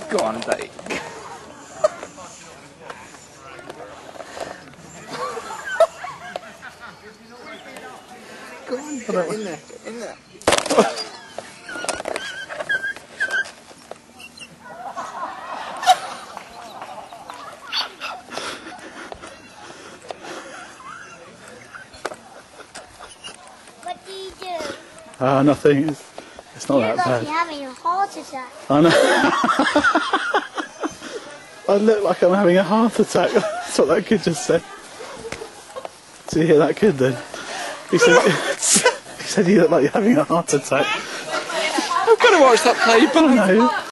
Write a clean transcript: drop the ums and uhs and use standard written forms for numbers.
Go on, Dave. Go on, get in there, get in there. What do you do? Nothing. It's not that bad. You're having a heart attack. I know. I look like I'm having a heart attack. That's what that kid just said. Did you hear that kid then? He said you look like you're having a heart attack. I've got to watch that play back. I know.